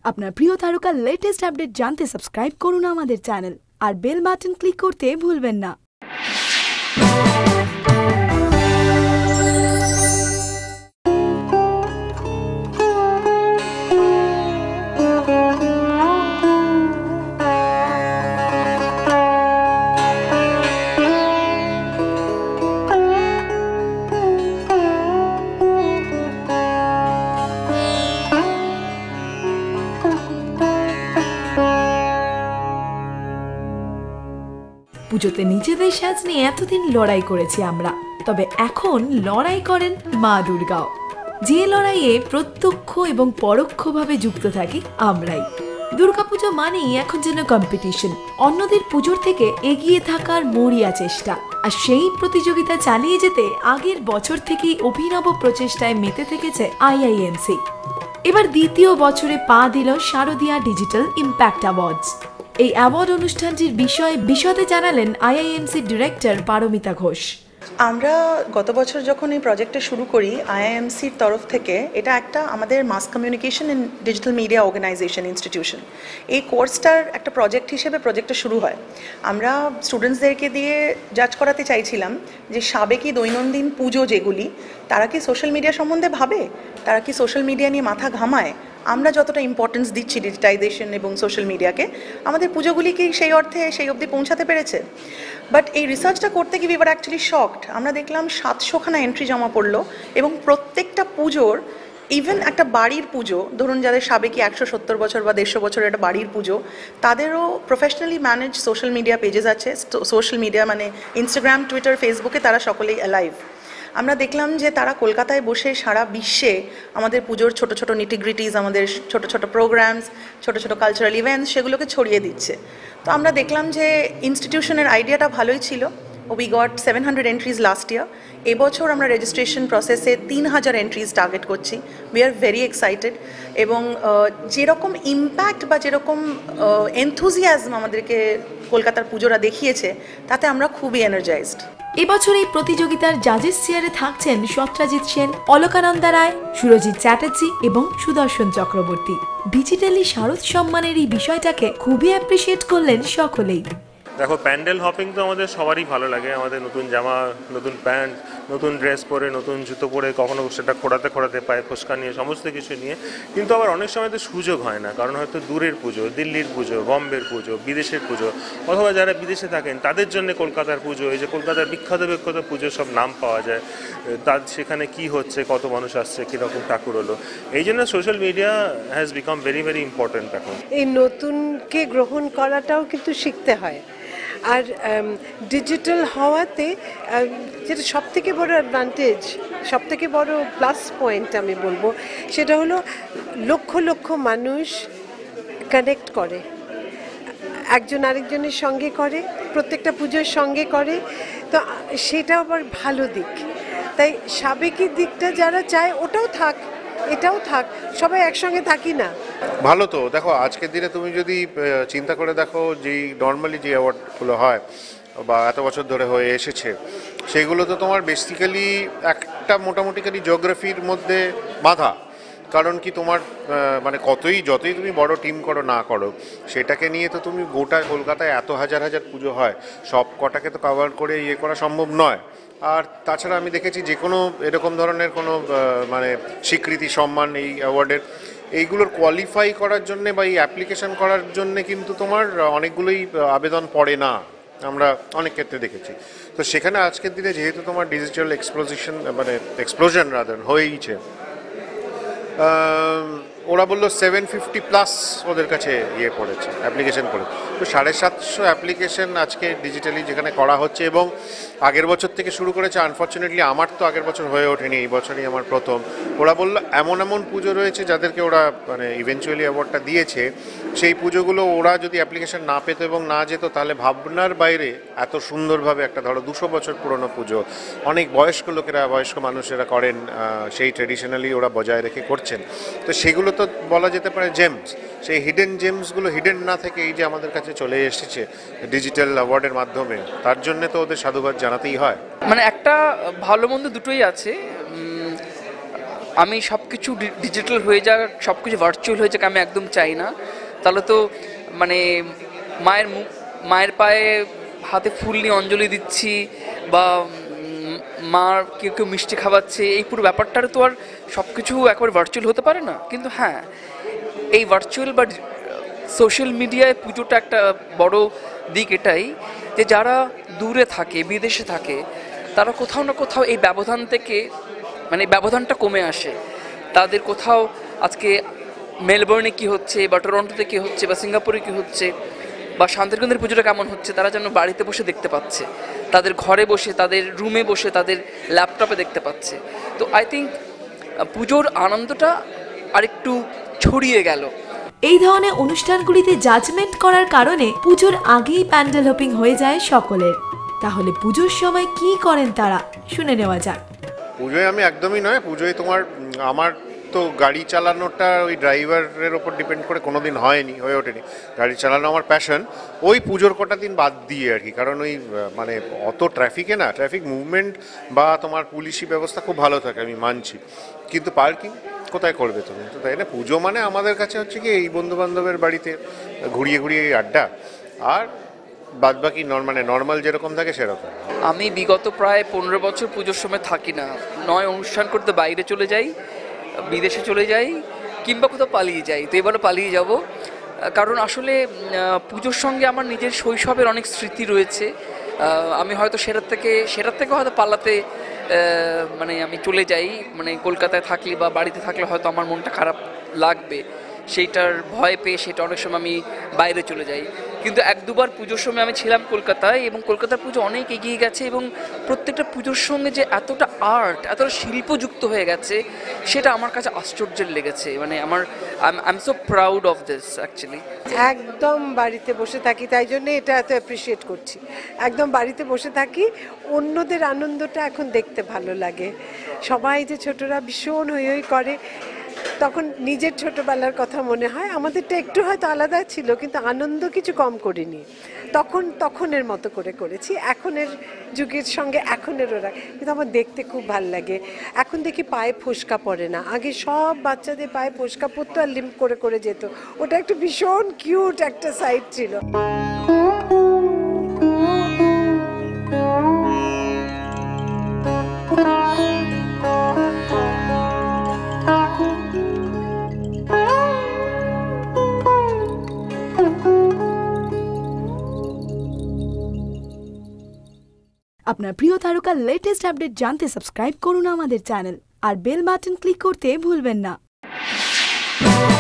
আপনার প্রিয় তারকার লেটেস্ট আপডেট জানতে সাবস্ক্রাইব করুন আমাদের চ্যানেল আর বেল বাটন ক্লিক করতে ভুলবেন না। পুজোতে নিজেদের সাজ নিয়ে এতদিন লড়াই করেছি আমরা, তবে এখন লড়াই করেন মা দুর্গাও। যে লড়াইয়ে প্রত্যক্ষ এবং পরোক্ষভাবে যুক্ত থাকি আমরাই। দুর্গাপুজো মানেই এখন যেন কম্পিটিশন, অন্যদের পুজোর থেকে এগিয়ে থাকার মরিয়া চেষ্টা। আর সেই প্রতিযোগিতা চালিয়ে যেতে আগের বছর থেকেই অভিনব প্রচেষ্টায় মেতে থেকেছে IIMC। এবার দ্বিতীয় বছরে পা দিল শারদিয়া ডিজিটাল ইম্প্যাক্ট অ্যাওয়ার্ডস। এই অ্যাওয়ার্ড অনুষ্ঠানটির বিশদে জানালেন IIMC ডিরেক্টর পারমিতা ঘোষ। আমরা গত বছর যখন এই প্রজেক্টটা শুরু করি IIMCর তরফ থেকে, এটা একটা আমাদের mass communication and digital media organisation institution. এই কোর্সটার একটা প্রজেক্ট হিসেবে প্রজেক্টটা শুরু হয়। আমরা স্টুডেন্টসদেরকে দিয়ে জাজ করাতে চাইছিলাম যে সাবেকি দৈনন্দিন পুজো যেগুলি, তারা কি সোশ্যাল মিডিয়া সম্বন্ধে ভাবে, তারা কি সোশ্যাল মিডিয়া নিয়ে মাথা ঘামায়। আমরা যতটা ইম্পর্টেন্স দিচ্ছি ডিজিটাইজেশন এবং সোশ্যাল মিডিয়াকে, আমাদের পুজোগুলি কি সেই অর্থে সেই অবধি পৌঁছাতে পেরেছে? বাট এই রিসার্চটা করতে গিয়ে উই ওয়ার অ্যাকচুয়ালি শকড। আমরা দেখলাম 700খানা এন্ট্রি জমা পড়লো এবং প্রত্যেকটা পুজোর, ইভেন একটা বাড়ির পুজো, ধরুন যাদের সাবেকি 170 বছর বা 150 বছরের একটা বাড়ির পুজো, তাদেরও professionally manage social media pages আছে। সোশ্যাল মিডিয়া মানে ইনস্টাগ্রাম, টুইটার, ফেসবুকে তারা সকলেই অ্যালাইভ। আমরা দেখলাম যে তারা কলকাতায় বসে সারা বিশ্বে আমাদের পুজোর ছোট ছোট নিটিগ্রিটিস, আমাদের ছোট ছোট প্রোগ্রামস, ছোট ছোট কালচারাল ইভেন্টস, সেগুলোকে ছড়িয়ে দিচ্ছে। তো আমরা দেখলাম যে ইনস্টিটিউশনের আইডিয়াটা ভালোই ছিল। We got 700 entries last year. এবছর আমরা রেজিস্ট্রেশন প্রসেসে 3000 এন্ট্রিজ টার্গেট করছি। We are very excited. এবং যেরকম ইম্প্যাক্ট বা যেরকম এনথুজিয়াজম আমাদেরকে কলকাতার পুজোরা দেখিয়েছে, তাতে আমরা খুবই এনার্জাইজড। এবছর এই প্রতিযোগিতার জাজেস চেয়ারে থাকছেন সত্রাজিৎ সেন, অলকানন্দা রায়, সুরজিৎ চ্যাটার্জী এবং সুদর্শন চক্রবর্তী। ডিজিটালি শারদ সম্মানের এই বিষয়টাকে খুবই অ্যাপ্রিসিয়েট করলেন সকলেই। দেখো, প্যান্ডেল হপিং তো আমাদের সবারই ভালো লাগে। আমাদের নতুন জামা, নতুন প্যান্ট, নতুন ড্রেস পরে, নতুন জুতো পরে, কখনো সেটা খোঁড়াতে পায়ে ফোসকা নিয়ে, সমস্ত কিছু নিয়ে। কিন্তু আবার অনেক সময় তো সুযোগ হয় না, কারণ হয়তো দূরের পুজো, দিল্লির পুজো, বম্বের পুজো, বিদেশের পুজো, অথবা যারা বিদেশে থাকেন তাদের জন্য কলকাতার পুজো, এই যে কলকাতার বিখ্যাত পুজো সব নাম পাওয়া যায়, তার সেখানে কি হচ্ছে, কত মানুষ আসছে, কীরকম ঠাকুর হলো। এই জন্য social media has become very very important এখন। এই নতুনকে গ্রহণ করাটাও কিন্তু শিখতে হয়। আর ডিজিটাল হওয়াতে যেটা সবথেকে বড় অ্যাডভান্টেজ, সবথেকে বড় প্লাস পয়েন্ট আমি বলবো, সেটা হলো লক্ষ লক্ষ মানুষ কানেক্ট করে, একজন আরেকজনের সঙ্গে করে, প্রত্যেকটা পুজোর সঙ্গে করে। তো সেটা আবার ভালো দিক। তাই সাবেকি দিকটা যারা চায় ওটাও থাক, এটাও থাক, সবাই একসঙ্গে থাকি না। ভালো তো। দেখো, আজকের দিনে তুমি যদি চিন্তা করে দেখো, যেই নর্মালি যে অ্যাওয়ার্ডগুলো হয় বা এত বছর ধরে হয়ে এসেছে, সেইগুলো তো তোমার বেসিক্যালি একটা মোটামুটি জিওগ্রাফির মধ্যে বাঁধা। কারণ কি, তোমার মানে যতই তুমি বড় টিম করো না করো, সেটাকে নিয়ে তো তুমি গোটা কলকাতায় এত হাজার হাজার পুজো হয়, সব কটাকে তো কভার করে করা সম্ভব নয়। আর তাছাড়া আমি দেখেছি যে কোনো এরকম ধরনের কোনো মানে স্বীকৃতি, সম্মান, এই অ্যাওয়ার্ডের এইগুলোর কোয়ালিফাই করার জন্যে বা এই অ্যাপ্লিকেশন করার জন্যে কিন্তু তোমার অনেকগুলোই আবেদন পড়ে না, আমরা অনেক ক্ষেত্রে দেখেছি। তো সেখানে আজকের দিনে যেহেতু তোমার ডিজিটাল এক্সপ্লোশন হয়েইছে, ওরা বললো 750+ ওদের কাছে পড়েছে, অ্যাপ্লিকেশন পড়েছে। তো 750 অ্যাপ্লিকেশন আজকে ডিজিটালি যেখানে করা হচ্ছে, এবং আগের বছর থেকে শুরু করেছে। আনফর্চুনেটলি আমার তো আগের বছর হয়ে ওঠেনি, এই বছরই আমার প্রথম। ওরা বললো এমন পুজো রয়েছে যাদেরকে ওরা মানে ইভেনচুয়ালি অ্যাওয়ার্ডটা দিয়েছে, সেই পুজোগুলো ওরা যদি অ্যাপ্লিকেশন না পেত এবং না যেত, তাহলে ভাবনার বাইরে এত সুন্দরভাবে একটা, ধরো 200 বছর পুরনো পুজো, অনেক বয়স্ক লোকেরা, বয়স্ক মানুষেরা করেন, সেই ট্রেডিশনালি ওরা বজায় রেখে করছেন। তো সেগুলো তো বলা যেতে পারে জেমস। সেই হিডেন জেমসগুলো হিডেন না থেকে এই যে আমাদের কাছে চলে এসেছে ডিজিটাল অ্যাওয়ার্ডের মাধ্যমে, তার জন্য তো ওদের সাধুবাদ জানাতেই হয়। মানে একটা ভালো মন্দ দুটোই আছে। আমি সব কিছু ডিজিটাল হয়ে যাক, সব কিছু ভার্চুয়াল হয়ে যাক আমি একদম চাই না। তাহলে তো মানে মায়ের পায়ে হাতে ফুল নিয়ে অঞ্জলি দিচ্ছি বা মার কেউ কেউ মিষ্টি খাওয়াচ্ছে, এই পুরো ব্যাপারটার তো আর সব কিছু একবার ভার্চুয়াল হতে পারে না। কিন্তু হ্যাঁ, এই ভার্চুয়াল বা সোশ্যাল মিডিয়ায় পুজোটা একটা বড় দিক এটাই যে যারা দূরে থাকে, বিদেশে থাকে, তারা কোথাও না কোথাও এই ব্যবধান থেকে মানে ব্যবধানটা কমে আসে। তাদের কোথাও আজকে মেলবোর্নে কী হচ্ছে বা টরন্টোতে কী হচ্ছে বা সিঙ্গাপুরে কী হচ্ছে বা শান্তিনিকেতনের পুজোটা কেমন হচ্ছে তারা যেন বাড়িতে বসে দেখতে পাচ্ছে, তাদের ঘরে বসে, তাদের রুমে বসে, তাদের ল্যাপটপে দেখতে পাচ্ছে। তো আই থিঙ্ক পুজোর আনন্দটা আরেকটু ছড়িয়ে গেল। এই ধরনের অনুষ্ঠানগুলিতে জাজমেন্ট করার কারণে পুজোর আগেই প্যান্ডেল হপিং হয়ে যায় সকলের। তাহলে পুজোর সময় কি করেন তারা, শুনে নেওয়া যাক। পুজোয় আমি একদমই নয়, পুজোয় আমার তো গাড়ি চালানোটা ওই ড্রাইভারের ওপর ডিপেন্ড করে কোনোদিন হয়ে ওঠেনি। গাড়ি চালানো আমার প্যাশন, ওই পুজোর কটা দিন বাদ দিয়ে আর কি। কারণ ওই মানে অত ট্রাফিকে না, ট্রাফিক মুভমেন্ট বা তোমার পুলিশি ব্যবস্থা খুব ভালো থাকে আমি মানছি, কিন্তু পার্কিং কোথায় করবে তুমি? তো তাই না, পুজো মানে আমাদের কাছে হচ্ছে কি এই বন্ধুবান্ধবের বাড়িতে ঘুরিয়ে আড্ডা, আর বাদবাকি নর্মাল যেরকম থাকে সেরকম। আমি বিগত প্রায় 15 বছর পুজোর সময় থাকি না, নয় অনুষ্ঠান করতে বাইরে চলে যাই, বিদেশে চলে যাই, কিংবা কোথাও পালিয়ে যাই। তো এবারও পালিয়ে যাব, কারণ আসলে পুজোর সঙ্গে আমার নিজের শৈশবের অনেক স্মৃতি রয়েছে। আমি হয়তো সেটার থেকে হয়তো পালাতে মানে আমি চলে যাই, মানে কলকাতায় থাকলে বা বাড়িতে থাকলে হয়তো আমার মনটা খারাপ লাগবে, সেইটার ভয় পেয়ে সেটা অনেক সময় আমি বাইরে চলে যাই। কিন্তু 1-2বার পুজোর সময় আমি ছিলাম কলকাতায়, এবং কলকাতার পুজো অনেক এগিয়ে গেছে, এবং প্রত্যেকটা পুজোর সঙ্গে যে এতটা আর্ট, এতটা শিল্প যুক্ত হয়ে গেছে, সেটা আমার কাছে আশ্চর্যের লেগেছে। মানে I am so proud of this actually. একদম বাড়িতে বসে থাকি, তাই জন্য এটা এত অ্যাপ্রিসিয়েট করছি। একদম বাড়িতে বসে থাকি, অন্যদের আনন্দটা এখন দেখতে ভালো লাগে। সবাই যে ছোটরা ভীষণ হই করে, তখন নিজের ছোটবেলার কথা মনে হয়। আমাদেরটা একটু হয়তো আলাদা ছিল, কিন্তু আনন্দ কিছু কম করিনি। তখনের মতো করেছি। এখনের যুগের সঙ্গে এখনের ওরা, কিন্তু আমার দেখতে খুব ভালো লাগে। এখন দেখি পায়ে ফোসকা পড়ে না, আগে সব বাচ্চাদের পায়ে ফোসকা পড়তো আর লিম্প করে যেত। ওটা একটা ভীষণ কিউট একটা সাইড ছিল। আপনার প্রিয় তারকার লেটেস্ট আপডেট জানতে সাবস্ক্রাইব করুন আমাদের চ্যানেল আর বেল বাটন ক্লিক করতে ভুলবেন না।